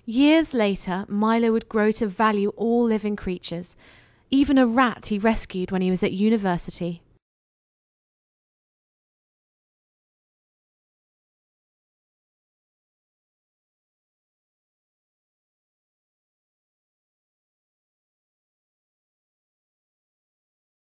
Years later, Milo would grow to value all living creatures, even a rat he rescued when he was at university.